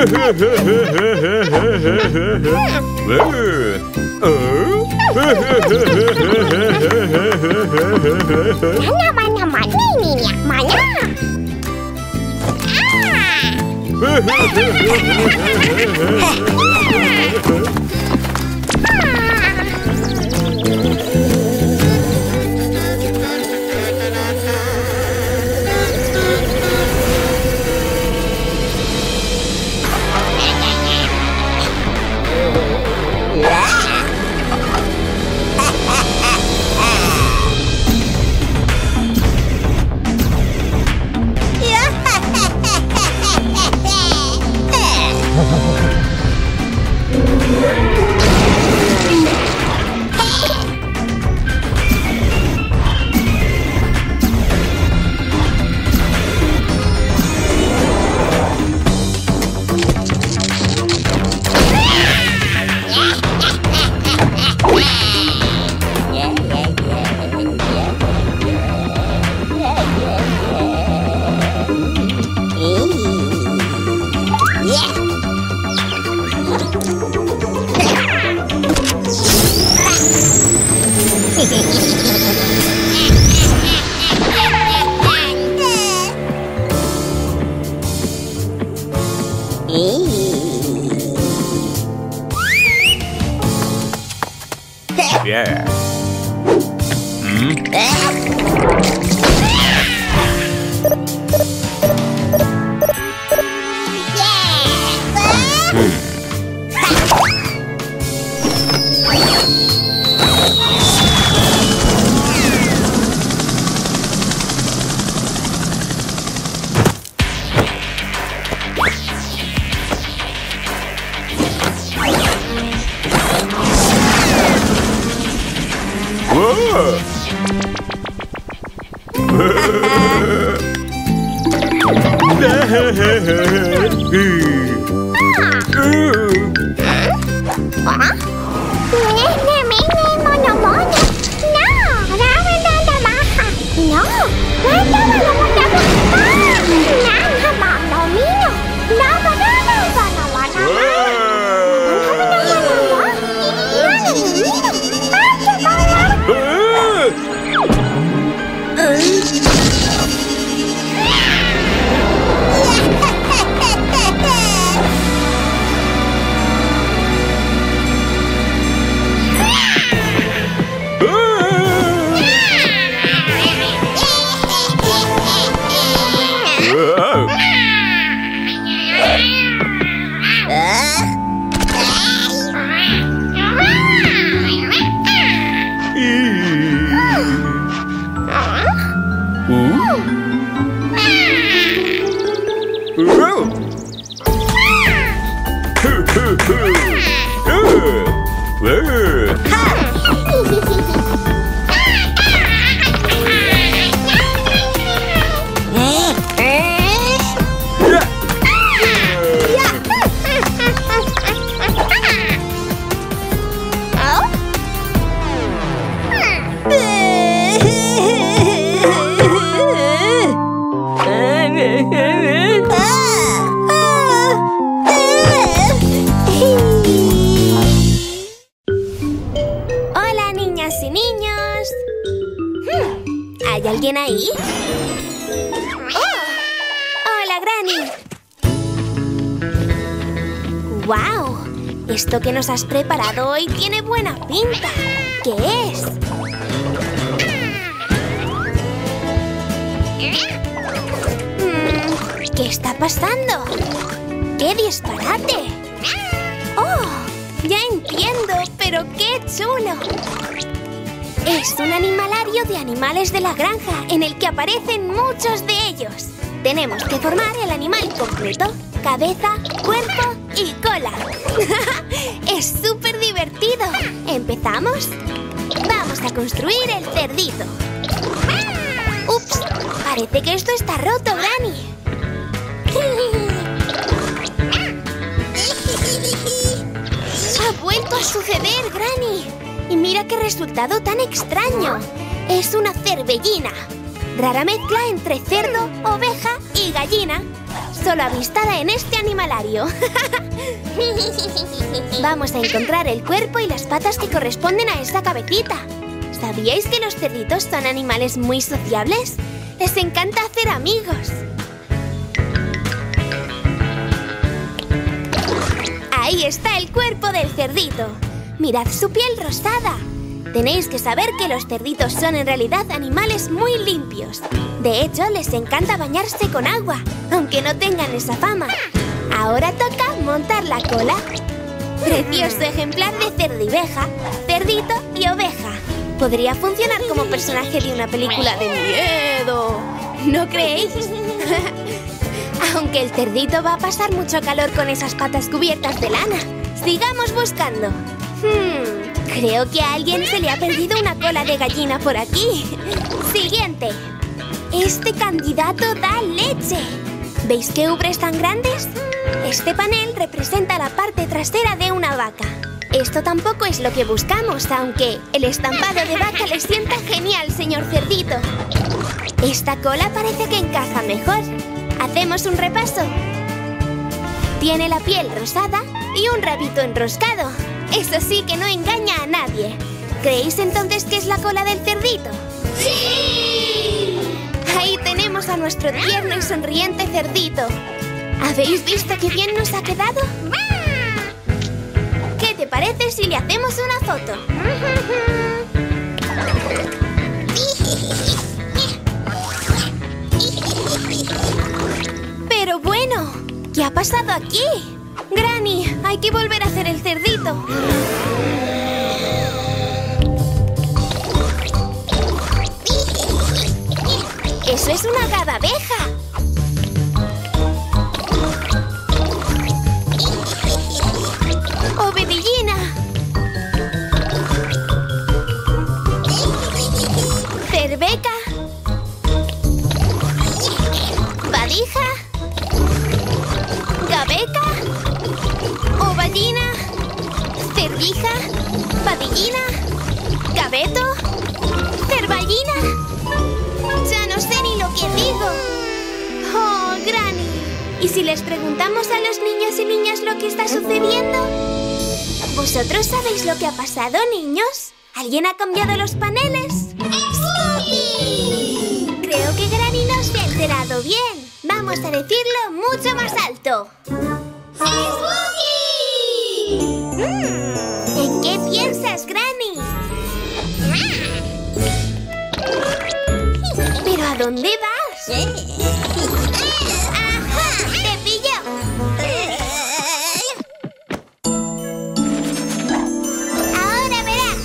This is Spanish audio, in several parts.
Yeah. Hola, niñas y niños. ¿Hay alguien ahí? ¡Oh! ¡Hola, Granny! ¡Guau! Esto que nos has preparado hoy tiene buena pinta. ¿Qué es? ¿Qué está pasando? ¡Qué disparate! ¡Oh! Ya entiendo, pero qué chulo. Es un animalario de animales de la granja en el que aparecen muchos de ellos. Tenemos que formar el animal completo: cabeza, cuerpo y cola. Es súper divertido. ¿Empezamos? Vamos a construir el cerdito. ¡Ups! Parece que esto está roto, Granny. ¡Ha vuelto a suceder, Granny! Y mira qué resultado tan extraño. Es una cervellina. Rara mezcla entre cerdo, oveja y gallina. solo avistada en este animalario. Vamos a encontrar el cuerpo y las patas que corresponden a esa cabecita. ¿Sabíais que los cerditos son animales muy sociables? Les encanta hacer amigos. Ahí está el cuerpo del cerdito. Mirad su piel rosada. Tenéis que saber que los cerditos son en realidad animales muy limpios. De hecho, les encanta bañarse con agua, aunque no tengan esa fama. Ahora toca montar la cola. Precioso ejemplar de cerdiveja, cerdito y oveja. Podría funcionar como personaje de una película de miedo, ¿no creéis? Aunque el cerdito va a pasar mucho calor con esas patas cubiertas de lana. Sigamos buscando. Creo que a alguien se le ha perdido una cola de gallina por aquí. Siguiente. Este candidato da leche. ¿Veis qué ubres tan grandes? Este panel representa la parte trasera de una vaca. Esto tampoco es lo que buscamos, aunque el estampado de vaca le sienta genial, señor cerdito. Esta cola parece que encaja mejor. ¿Hacemos un repaso? Tiene la piel rosada y un rabito enroscado. Eso sí que no engaña a nadie. ¿Creéis entonces que es la cola del cerdito? ¡Sí! Ahí tenemos a nuestro tierno y sonriente cerdito. ¿Habéis visto qué bien nos ha quedado? ¿Qué te parece si le hacemos una foto? Pero bueno, ¿qué ha pasado aquí? Granny, hay que volver a hacer el cerdito. ¡Eso es una gadabeja! ¡Obedillina! ¡Cerveca! ¡Badija! ¡Gabeca! ¡Ovallina! ¡Cervija! ¡Padillina! ¡Gabeto! ¡Cervallina! ¡Ya no sé ni lo que digo! ¡Oh, Granny! ¿Y si les preguntamos a los niños y niñas lo que está sucediendo? ¿Vosotros sabéis lo que ha pasado, niños? ¿Alguien ha cambiado los paneles? ¡Sí! Creo que Granny no se ha enterado bien. Vamos a decirlo mucho más alto. ¡Spooky! ¿En qué piensas, Granny? ¿Pero a dónde vas? ¡Ajá! ¡Te pillo! ¡Ahora verás!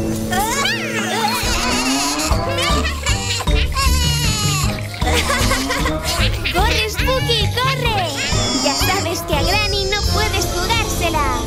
¡Corre, Spooky, corre! Ya sabes que a Granny no puedes jugársela.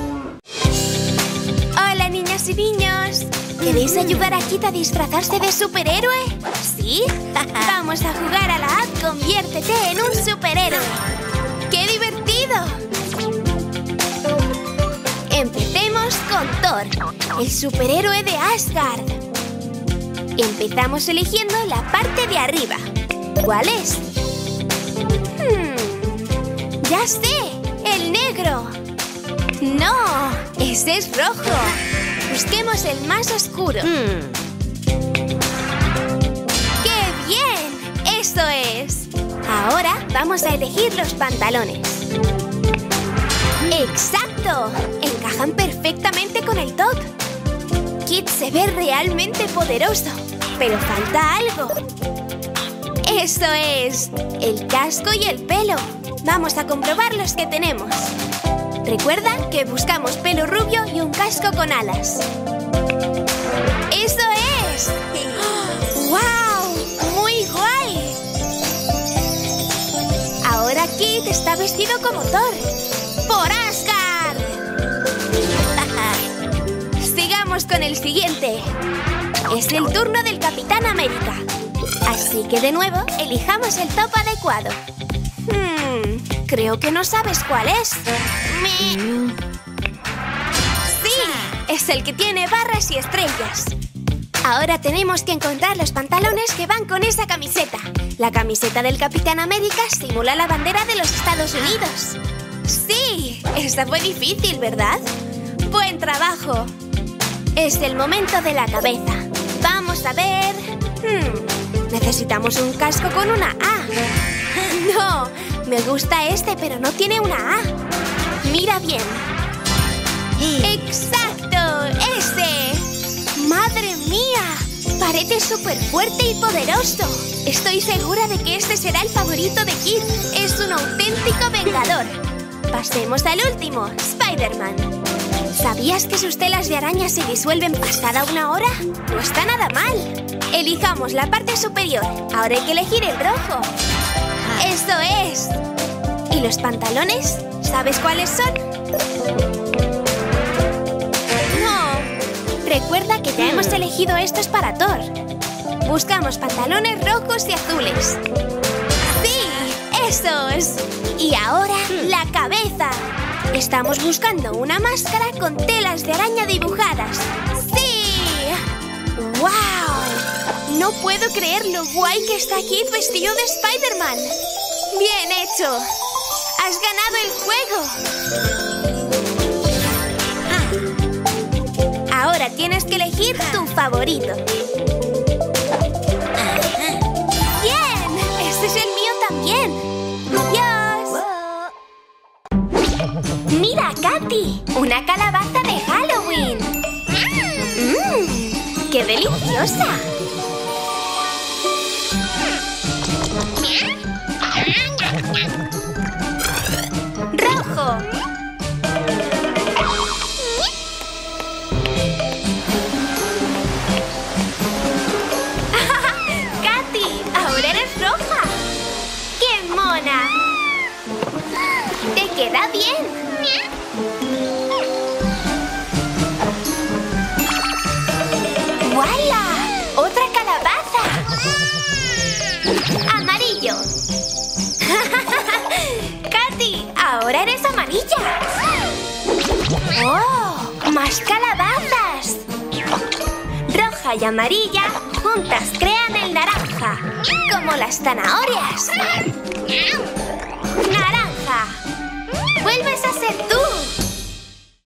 Hola, niñas y niños. ¿Queréis ayudar a Kit a disfrazarse de superhéroe? ¿Sí? Vamos a jugar a la app Conviértete en un superhéroe. ¡Qué divertido! Empecemos con Thor, el superhéroe de Asgard. Empezamos eligiendo la parte de arriba. ¿Cuál es? ¡Ya sé! ¡El negro! ¡No! ¡Ese es rojo! Busquemos el más oscuro. ¡Qué bien! ¡Eso es! Ahora vamos a elegir los pantalones. ¡Exacto! Encajan perfectamente con el top. Kit se ve realmente poderoso, pero falta algo. ¡Eso es! El casco y el pelo. Vamos a comprobar los que tenemos. Recuerda que buscamos pelo rubio y un casco con alas. ¡Eso es! ¡Wow! ¡Muy guay! Ahora Kit está vestido como Thor. ¡Por Asgard! Sigamos con el siguiente. Es el turno del Capitán América. Así que de nuevo, elijamos el top adecuado. Creo que no sabes cuál es. ¡Sí! Es el que tiene barras y estrellas. Ahora tenemos que encontrar los pantalones que van con esa camiseta. La camiseta del Capitán América simula la bandera de los Estados Unidos. ¡Sí! Esta fue difícil, ¿verdad? ¡Buen trabajo! Es el momento de la cabeza. Vamos a ver... necesitamos un casco con una A. ¡No! Me gusta este, pero no tiene una A. Mira bien. ¡Exacto! ¡Ese! ¡Madre mía! Parece súper fuerte y poderoso. Estoy segura de que este será el favorito de Kid. Es un auténtico vengador. Pasemos al último, Spider-Man. ¿Sabías que sus telas de araña se disuelven pasada una hora? No está nada mal. Elijamos la parte superior. Ahora hay que elegir el rojo. ¡Eso es! ¿Y los pantalones? ¿Sabes cuáles son? No. Recuerda que ya hemos elegido estos para Thor. Buscamos pantalones rojos y azules. ¡Sí! ¡Esos! Y ahora, la cabeza. Estamos buscando una máscara con telas de araña dibujadas. ¡Sí! ¡Wow! No puedo creer lo guay que está aquí vestido de Spider-Man. ¡Bien hecho! ¡Has ganado el juego! Ahora tienes que elegir tu favorito. ¡Bien! ¡Este es el mío también! ¡Adiós! ¡Mira, Katy! ¡Una calabaza de Halloween! ¡Qué deliciosa! ¡Rojo! ¡Katy! ¡Ahora eres roja! ¡Qué mona! ¡Te queda bien! ¡Wala! ¡Otra calabaza! ¡Amarillo! ¡Katy! ¡Ahora eres amarilla! ¡Oh! ¡Más calabazas! Roja y amarilla juntas crean el naranja. ¡Como las zanahorias! ¡Naranja! ¡Vuelves a ser